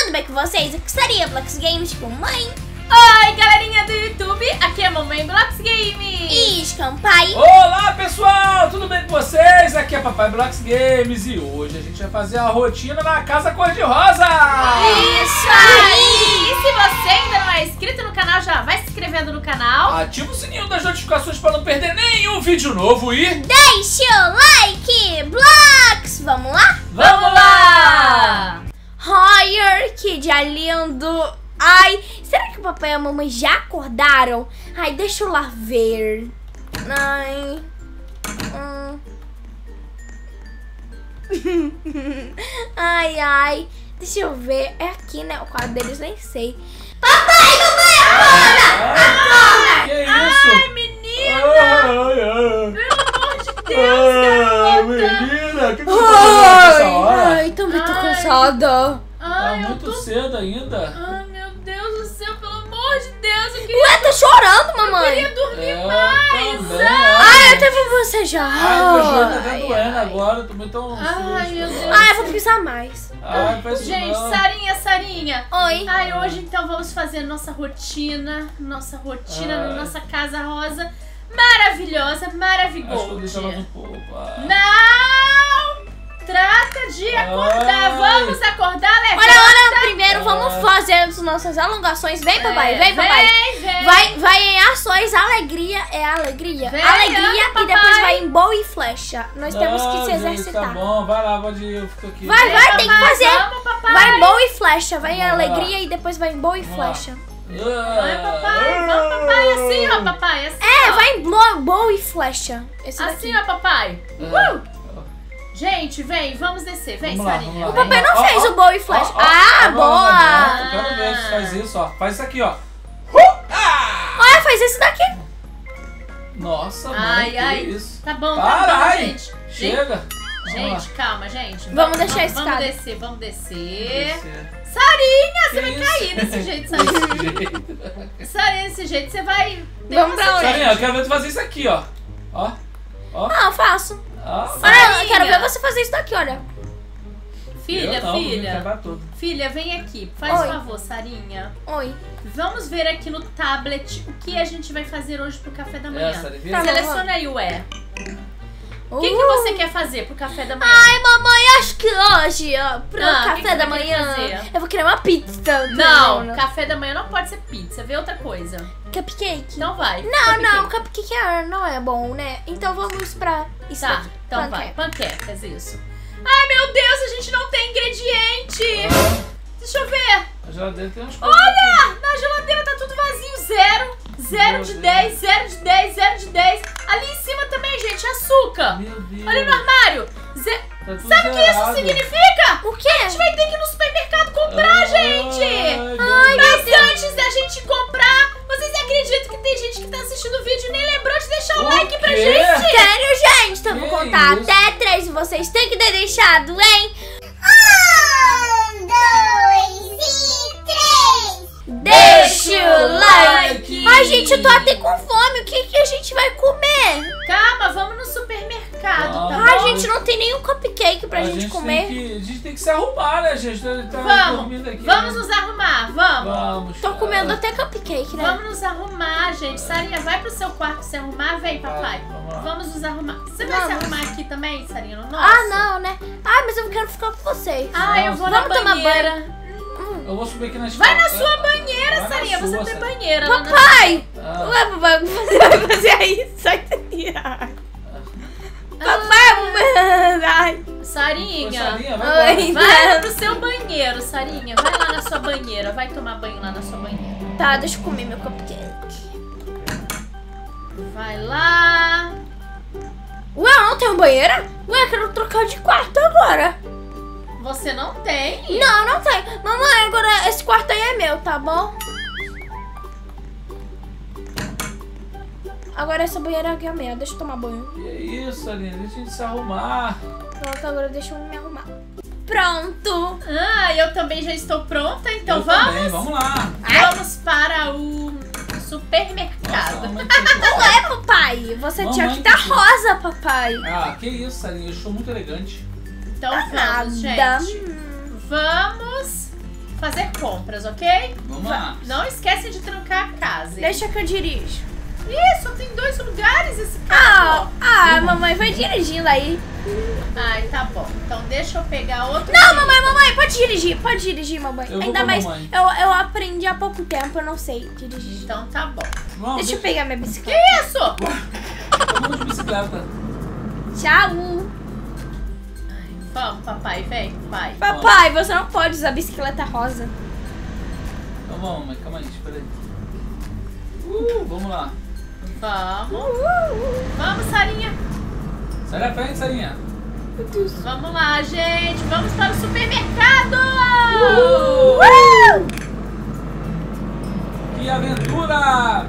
tudo bem com vocês? Eu gostaria de Blox Games com mãe. Oi, galerinha do YouTube, aqui é a mamãe Blox Games. E Scampai. Olá, pessoal, tudo bem com vocês? Aqui é Papai Blox Games e hoje a gente vai fazer a rotina na Casa Cor-de-Rosa. Isso aí! E se você ainda não é inscrito no canal, já vai se inscrevendo no canal. Ativa o sininho das notificações para não perder nenhum vídeo novo e... Deixa o like, Blox. Vamos lá? Vamos lá! Ai, que dia lindo. Ai, será que o papai e a mamãe já acordaram? Ai, deixa eu lá ver. Ai. Ai. Deixa eu ver. É aqui, né? O quadro deles, nem sei. Papai, mamãe, acorda! Que isso? Ai, menina! Pelo amor de Deus, garota! Menina, o que você tá fazendo nessa hora? Ai, também tô cansada. Tá Ai, muito cedo ainda. Ai, meu Deus do céu, pelo amor de Deus, eu queria... Ué, tá chorando, Eu mamãe? queria dormir Eu mais! também, Ai, até pra você já. Ai, meu joelho tá até doendo agora, eu tô muito tão Ai, meu Deus. Ai, eu vou pisar mais. Ai, faz isso Gente, não. Sarinha. Oi. Ai, hoje então vamos fazer nossa rotina na nossa casa rosa. Maravilhosa, Acho que eu maravilhosa. deixo mais um pouco. Não! Trata de acordar. Ai. Vamos acordar, levanta. Olha, primeiro vamos fazer as nossas alongações. Vem, papai, vem, papai. Vem. Vai em ações, alegria, alegria. Vem, alegria anda, e depois papai. vai em boa e flecha. Nós temos que se Tá exercitar. bom, vai lá, pode ir, eu fico aqui. Vai, tem que papai, fazer. Vamos, papai. Vai em boa e flecha, vai em Vamos lá. alegria e depois vai em boa e flecha. Vai, papai. Vamos, papai. Assim, ó, papai. Assim, É, ó. vai em boa e flecha. Esse Assim, daqui. ó, papai. Gente, vem, vamos descer. Vem, Vamos lá, Sarinha. vamos lá. O papai não fez o boa e flecha. Ó, Boa. Eu quero ver se faz isso, ó. Faz isso aqui, ó. Olha, faz esse daqui. Nossa, Ai, mãe, que ai. isso? Tá bom, Para, ai. gente. Chega. Gente, calma, gente. Vamos deixar esse Vamos cara. descer, vamos descer. Descer. Sarinha, você Que vai isso? cair desse jeito, Sarinha. Sarinha, desse jeito, você vai... Vamos pra onde? Sarinha, eu quero ver tu fazer isso aqui, ó. Ó. Ah, eu faço. Ó. Olha, eu quero ver você fazer isso daqui, olha. Filha, Eu não, vou me filha. quebrar tudo. Filha, vem aqui. Faz Oi. favor, Sarinha. Oi. Vamos ver aqui no tablet o que a gente vai fazer hoje pro café da manhã. Sarinha, vem. Tá bom. Seleciona aí o E. O que você quer fazer pro café da manhã? Ai, mamãe, acho que hoje, ó, pro Ah, o café que que da você vai manhã, fazer? eu vou querer uma pizza. Não, café da manhã não pode ser pizza. Vê outra coisa. Cupcake. Então vai. Não, cupcake não é bom, né? Então vamos pra isso Tá, aqui. então Panqueca. vai. Panquecas, isso. Ai, meu Deus, a gente não tem ingrediente. Deixa eu ver. A geladeira tem umas coisas. Olha, na geladeira tá tudo vazio. 0 de 10, 0 de 10, 0 de 10. Ali em cima também, gente, açúcar. Meu Deus. Olha no armário. Tá tudo Sabe o que isso zerado. significa? O quê? A gente vai ter que ir no supermercado comprar, gente. Ai, Mas antes da gente comprar, vocês acreditam que tem gente que tá assistindo o vídeo e nem lembrou de deixar o O like pra quê? gente? Sério, gente? Então eu vou Que contar isso? até 3 e vocês têm que ter deixado, hein? 1, 2 e 3. Deixa o like. Ai, gente, eu tô até com fome. O que a gente vai comer? Calma, vamos no supermercado, tá Vamos. bom? Ai, gente, não tem nenhum cupcake pra gente comer. A gente tem que se arrumar, né, gente? Tá Vamos, dormindo aqui. vamos né? nos arrumar, vamos. Vamos. Tô comendo até cupcake, né? Vamos nos arrumar, gente. Sarinha, vai pro seu quarto se arrumar. Vem, papai. Vamos lá. Vamos nos arrumar. Você vai se Vamos. arrumar aqui também, Sarinha? No nosso? Ah, não, né? Ai, mas eu quero ficar com vocês. Ah, eu vou na Vamos tomar banheira. Eu vou subir aqui na Vai na escada. sua banheira, Vai na Sarinha. Você sua, tem Sarinha. banheira lá na... Papai! Ah. Ué, papai, você vai fazer aí? Sai daqui. Ai. Papai, ai. Sarinha. Sarinha, vai Oi. embora. Vai pro seu banheiro, Sarinha. Vai lá na sua banheira. Vai tomar banho lá na sua banheira. Tá, deixa eu comer meu cupcake. Vai lá. Ué, eu não tenho banheira? Ué, eu quero trocar de quarto agora. Você não tem? Não, não tem. Mamãe, agora esse quarto aí é meu, tá bom? Agora essa banheira aqui é minha. Deixa eu tomar banho. Que isso, Sarinha? Deixa a gente se arrumar. Pronto, agora deixa eu me arrumar. Pronto. Ah, eu também já estou pronta, então Eu vamos? também, vamos lá. Vamos para o supermercado. Nossa, mamãe tem- Não é, papai. Você tinha Mamãe que tá que- rosa, papai. Ah, que isso, Sarinha? Eu sou muito elegante. Então Nada. vamos, gente. Vamos fazer compras, ok? Vamos lá. Não esquece de trancar a casa, hein? Deixa que eu dirijo. Ih, só tem 2 lugares esse carro. Mamãe, vai dirigindo aí. Ai, tá bom. Então deixa eu pegar outro. Não, mamãe, pode dirigir, mamãe. Eu vou Ainda com a mais, mamãe. eu aprendi há pouco tempo, eu não sei dirigir. Então tá bom. Vamos, Deixa eu pegar minha Que bicicleta. isso? Vamos de bicicleta. Tchau. Vamos, papai, vem, vai. Papai, você não pode usar bicicleta rosa. Então vamos, mãe. Calma aí, espera aí. Vamos lá. Vamos. Vamos, Sarinha. Sai da frente, Sarinha. Vamos lá, gente. Vamos para o supermercado. Que aventura!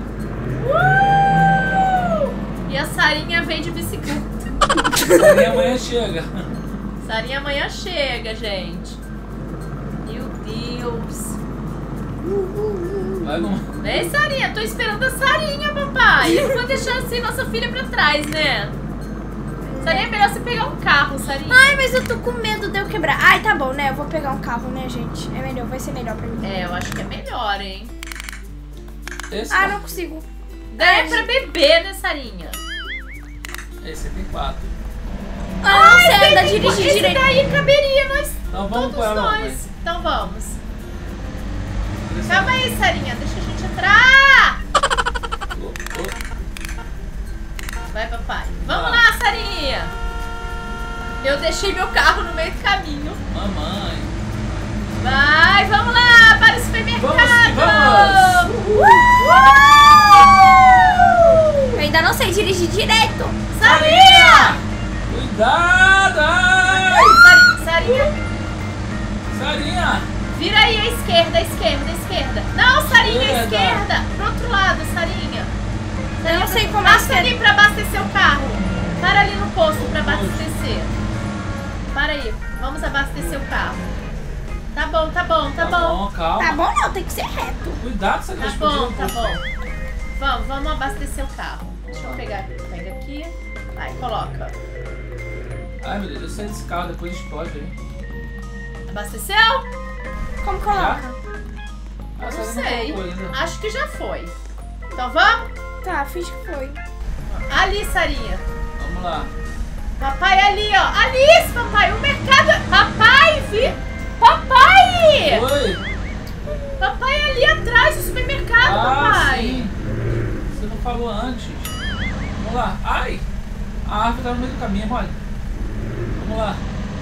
E a Sarinha vem de bicicleta. Sarinha amanhã chega. Sarinha amanhã chega, gente. Meu Deus. Vai, vamos. Vem, Sarinha. Tô esperando a Sarinha, papai. Eu não vou deixar assim nossa filha pra trás, né? Sarinha, é melhor você pegar um carro, Sarinha. Ai, mas eu tô com medo de eu quebrar. Ai, tá bom, né? Eu vou pegar um carro, né, gente? É melhor, vai ser melhor pra mim. É, eu acho que é melhor, hein? Esse Ah, não consigo. É pra beber, né, Sarinha? Esse tem 4. Ah, não sei ainda dirigir Esse direito. daí caberia nós, Então vamos todos com ela, nós. mãe. Então vamos. Calma aí, Sarinha. Deixa a gente entrar. Vai, papai. Vamos lá, Sarinha. Eu deixei meu carro no meio do caminho. Mamãe. Vai, vamos lá para o supermercado. Vamos! Eu ainda não sei dirigir direito. Sarinha! Cuidado! Ai! Sarinha, Sarinha! vira aí à esquerda, à esquerda, à esquerda. Não, Sarinha, à Esquerda. esquerda. Pro outro lado, Sarinha. Eu não sei como é Passa ali pra abastecer o carro. Para ali no posto pra abastecer. Para aí, vamos abastecer o carro. Tá bom, tá bom, tá bom. Calma. Tá bom não, tem que ser reto. Cuidado, você Tá não bom, tá bom. Vamos abastecer o carro. Deixa eu pegar. Pega aqui. Vai, coloca. Ai, meu Deus, eu saí desse carro, depois explode aí. Abasteceu? Como coloca? Ah, Não Sarinha sei. colocou ainda. Acho que já foi. Então vamos? Tá, fiz que foi. Ali, Sarinha. Vamos lá. Papai ali, ó. Ali, papai. O mercado. Papai, Papai! Oi! Papai ali atrás do supermercado, papai. Sim. Você não falou antes. Vamos lá. Ai! A árvore tá no meio do caminho, olha. Vamos lá.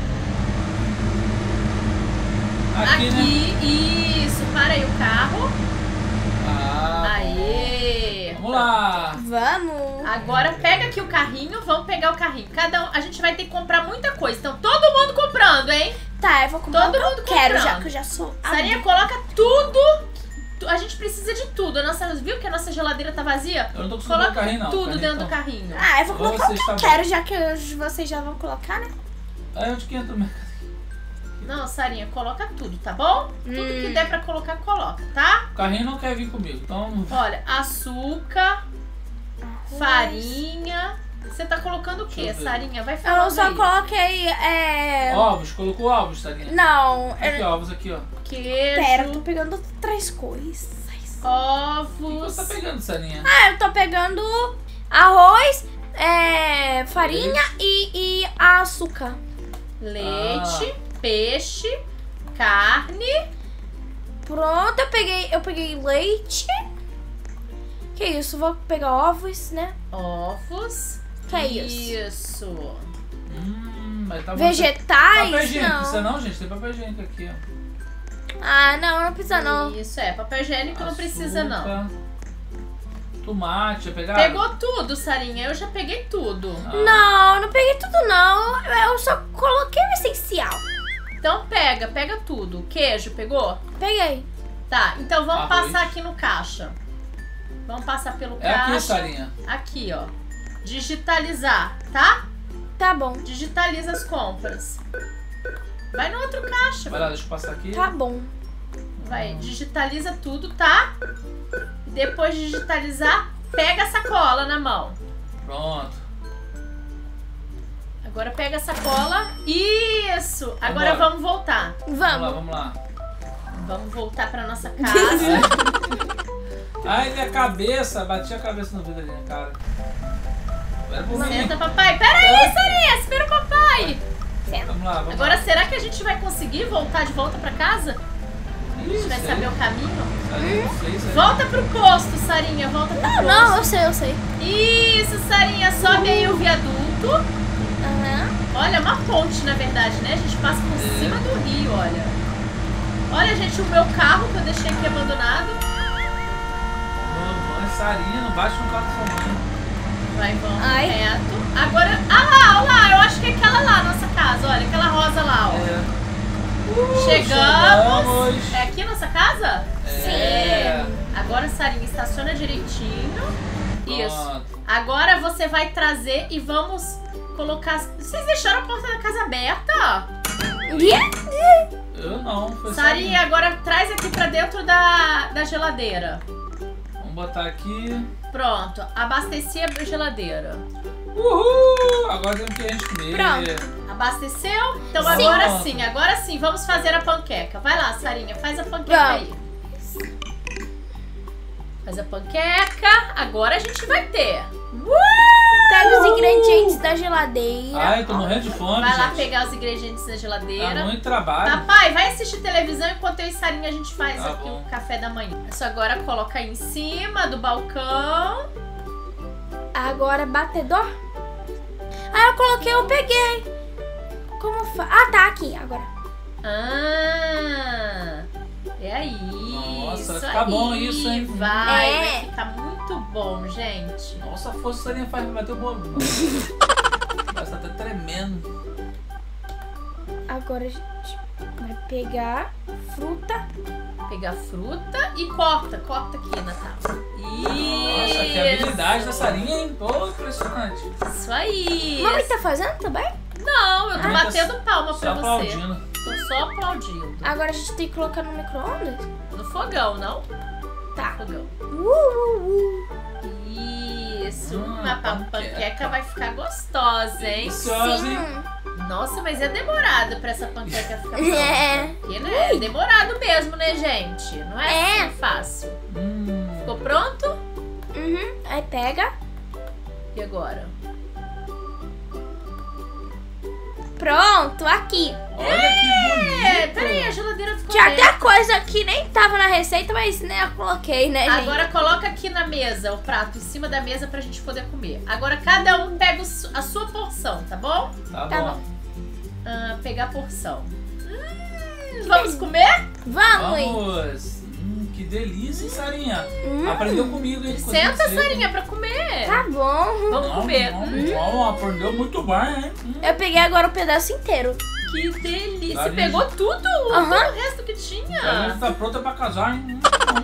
Aqui, né? Isso. Para aí o carro. Ah, Aê. vamos lá. Vamos. Agora pega aqui o carrinho, vamos pegar o carrinho. Cada um, a gente vai ter que comprar muita coisa. Então todo mundo comprando, hein? Tá, eu vou comprar Todo o que eu mundo quero, comprando. já que eu já sou Sarinha, adulta. coloca tudo. A gente precisa de tudo. A nossa, viu que a nossa geladeira tá vazia? Eu não tô conseguindo Coloca o carrinho, não. tudo Carrinho dentro tá- do carrinho. Ah, eu vou Ou colocar o você que eu está- quero, já que vocês já vão colocar, né? Aí onde que entra o mercado? Não, Sarinha, coloca tudo, tá bom? Tudo que der pra colocar, coloca, tá? O carrinho não quer vir comigo, então... Olha, açúcar, farinha. Você tá colocando o quê, Deixa eu ver. Sarinha? Vai Eu falando só aí. coloquei, Ovos, colocou ovos, Sarinha? Não, Aqui, ovos aqui, ó. Queijo, pera, eu tô pegando outras coisas. O que ovos. você tá pegando, Sarinha? Ah, eu tô pegando arroz, farinha e açúcar. Leite, peixe, carne. Pronto, eu peguei leite. Que isso, vou pegar ovos, né? Ovos. Que é isso? Isso. Mas tá bom. Vegetais? Papel higiênico, Não. precisa não, gente? Tem papel higiênico aqui, ó. Ah, não precisa não. Isso, papel higiênico não precisa não. Açúcar, Tomate, já pegaram? Pegou tudo, Sarinha. Eu já peguei tudo. Não peguei tudo não. Eu só coloquei o essencial. Então pega tudo. Queijo, pegou? Peguei. Tá, então vamos Arroz. passar aqui no caixa. Vamos passar pelo É caixa. aqui, Sarinha. Aqui, ó. Digitalizar, tá? Tá bom. Digitaliza as compras. Vai no outro caixa. Vai lá, deixa eu passar aqui. Tá bom. Vai, digitaliza tudo, tá? Depois de digitalizar, pega a sacola na mão. Pronto. Agora pega a sacola. Isso! Agora Vambora. vamos voltar. Vamos lá, Vamos. vamos lá. Vamos voltar pra nossa casa. Ai, minha cabeça. Bati a cabeça no vidro ali, cara. Senta, papai. Pera aí, Sarinha. Espera o papai. Vamos lá, vamos Agora, lá. será que a gente vai conseguir voltar de volta pra casa? A gente vai saber o caminho? Não sei, Volta pro posto, Sarinha. Volta pro posto. Não, eu sei. Isso, Sarinha. Sobe aí o viaduto. Aham. Olha, uma ponte, na verdade, né? A gente passa por cima do rio, olha. Olha, gente, o meu carro que eu deixei aqui abandonado. Mamãe, Sarinha, não bate no carro da sua mãe. Vai, vamos Ai. reto. Agora, olha lá, eu acho que é aquela lá, nossa casa, olha, aquela rosa lá, ó. Chegamos. É aqui a nossa casa? Sim. Agora, Sarinha, estaciona direitinho. Isso. Pronto. Agora você vai trazer e vamos colocar... Vocês deixaram a porta da casa aberta? Eu não. Foi Sarinha, agora traz aqui pra dentro da geladeira. Vamos botar aqui. Pronto, abasteci a geladeira. Uhul! Agora temos que a gente comer. Pronto. Abasteceu? Então Sim. agora sim, vamos fazer a panqueca. Vai lá, Sarinha, faz a panqueca aí. Faz a panqueca. Agora a gente vai ter. Pega os ingredientes da geladeira. Ai, tô morrendo de fome, Vai lá gente. pegar os ingredientes da Dá geladeira. muito trabalho. Papai, vai assistir televisão enquanto eu e Sarinha a gente faz Tá aqui bom. o café da manhã. Isso agora coloca aí em cima do balcão. Agora batedor. Ah, eu peguei. Como faz? Ah, tá aqui agora. É aí. Nossa, vai isso ficar aí. bom isso, hein? Vai ficar muito bom, gente. Nossa, a força Sarinha faz bater o bolo. Parece tá até tremendo. Agora a gente vai pegar fruta. Pegar fruta e corta aqui na tábua. Nossa, que habilidade da Sarinha, hein? Pô, impressionante. Isso aí. Mamãe tá fazendo também? Não, eu tô Mamãe tá batendo palma só pra você. aplaudindo. Tô só aplaudindo. Agora a gente tem que colocar no micro-ondas? No fogão, não? Tá. Fogão. Isso. A A panqueca vai ficar gostosa, hein? Deliciosa, hein? Nossa, mas é demorado pra essa panqueca ficar pronta. É. Porque, né? É demorado mesmo, né, gente? Não é assim fácil. Ficou pronto? Uhum. Aí pega. E agora? Pronto, aqui. Olha que bonito. Peraí, a geladeira ficou Tinha aberta. até coisa que nem tava na receita, mas né, eu coloquei, né, gente? Agora coloca aqui na mesa, o prato em cima da mesa pra gente poder comer. Agora cada um pega a sua porção, tá bom? Tá Tá bom. Pegar a porção. Vamos comer? Vamos! Vamos. Que delícia, hein, Sarinha? Aprendeu comigo, hein? Senta, Sarinha, pra comer. Tá bom. Vamos comer. Aprendeu muito bem, hein? Eu peguei agora o pedaço inteiro. Que delícia. Você Sarinha. pegou tudo? Aham. Todo o resto que tinha? Sarinha tá pronta pra casar, hein?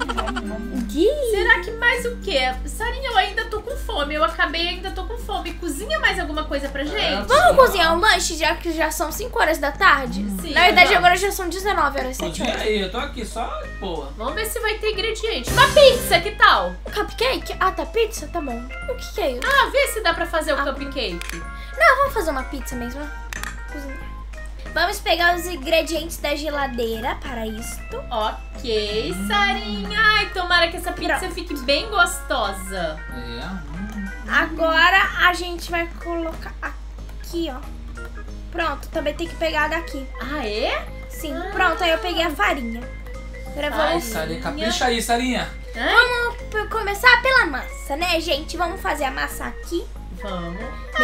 Será que mais o quê? Sarinha, eu ainda tô com fome. Eu acabei ainda tô com fome. Cozinha mais alguma coisa pra gente? Vamos cozinhar um lanche, já que já são 5 horas da tarde? Sim, Na verdade, vamos. agora já são 19 horas, 7 Cozinha horas. aí, eu tô aqui só, pô. Vamos ver se vai ter ingrediente. Uma pizza, que tal? Cupcake? Ah, tá pizza? Tá bom. O que é isso? Ah, vê se dá pra fazer o cupcake. Não, vamos fazer uma pizza mesmo. Cozinhar. Vamos pegar os ingredientes da geladeira para isto. Ok, Sarinha. Ai, tomara que essa pizza Pronto. fique bem gostosa. Agora a gente vai colocar aqui, ó. Pronto, também tem que pegar daqui. Ah, é? Sim, pronto, aí eu peguei a farinha. Agora vamos, Sarinha, capricha aí, Sarinha. vamos começar pela massa, né, gente? Vamos fazer a massa aqui. Vamos.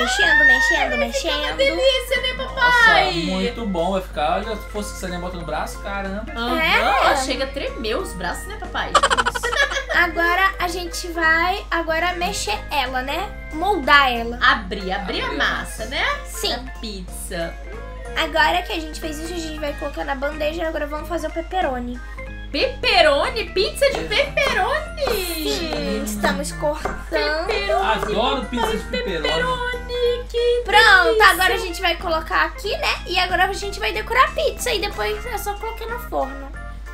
Mexendo. Delícia, né, Nossa, papai? muito bom vai ficar. Olha, se fosse que Sarinha bota no braço, caramba. Aham, chega a tremer os braços, né, papai? Agora a gente vai mexer ela, né? Moldar ela. Abrir a massa, né? Sim. A pizza. Agora que a gente fez isso, a gente vai colocar na bandeja. Agora vamos fazer o pepperoni. Pepperoni? Pizza de pepperoni? Sim, estamos cortando. Adoro pizza de pepperoni. Que Pronto, delícia. agora a gente vai colocar aqui, né? E agora a gente vai decorar a pizza. E depois é só colocar no forno.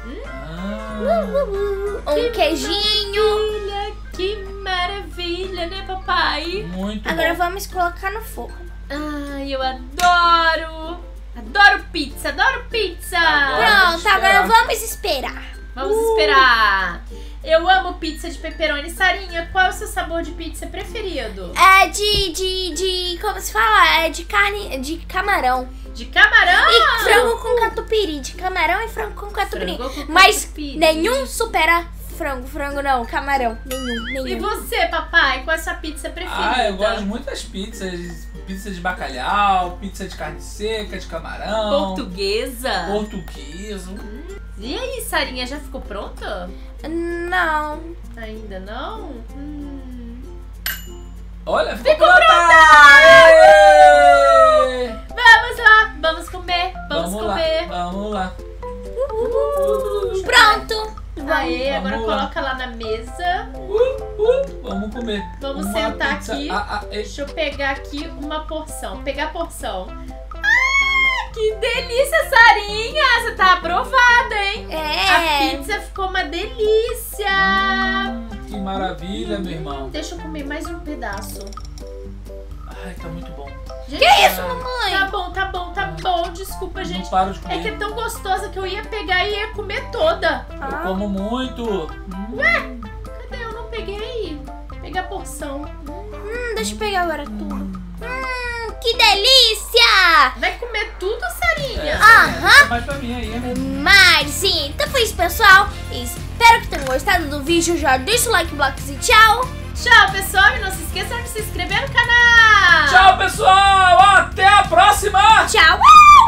Um queijinho. Que maravilha, né, papai? Muito Agora bom. vamos colocar no forno. Ai, eu adoro. Adoro pizza, adoro pizza. Agora Pronto, esperar. agora vamos Vamos esperar. Vamos esperar. Eu amo pizza de pepperoni. Sarinha, qual é o seu sabor de pizza preferido? É como se fala? É de carne, de camarão. De camarão? E frango com catupiry. De camarão e frango com catupiry. Frango com Mas catupiry. nenhum supera frango não, camarão. Nenhum. E você, papai, qual é a sua pizza preferida? Eu gosto de muitas pizzas. Pizza de bacalhau, pizza de carne seca, de camarão. Portuguesa? Portuguesa. E aí, Sarinha, já ficou pronta? Não. Ainda não? Olha, ficou Ficou pronta! Vamos lá, vamos comer, vamos comer. Vamos lá. Pronto. Aê, agora Vamos lá. coloca lá na mesa. Vamos comer. Vamos Uma sentar pizza. aqui. Ei. Deixa eu pegar aqui uma porção. Pegar a porção. Que delícia, Sarinha! Você tá aprovada, hein? A pizza ficou uma delícia. Que maravilha, meu irmão. Deixa eu comer mais um pedaço. Ai, tá muito bom. Gente, Que isso, mamãe? tá bom. Desculpa, gente. Não paro de É que é comer. tão gostosa que eu ia pegar e ia comer toda. Eu como muito. Cadê? Eu não peguei. Pegar a porção. Deixa eu pegar agora tudo. Que delícia! Vai comer tudo, Sarinha? Aham. Mais pra mim aí, né? Mas sim, então foi isso, pessoal. Espero que tenham gostado do vídeo. Já deixa o like, blocos e tchau. Tchau, pessoal. E não se esqueçam de se inscrever no canal. Tchau, pessoal. Até a próxima. Tchau.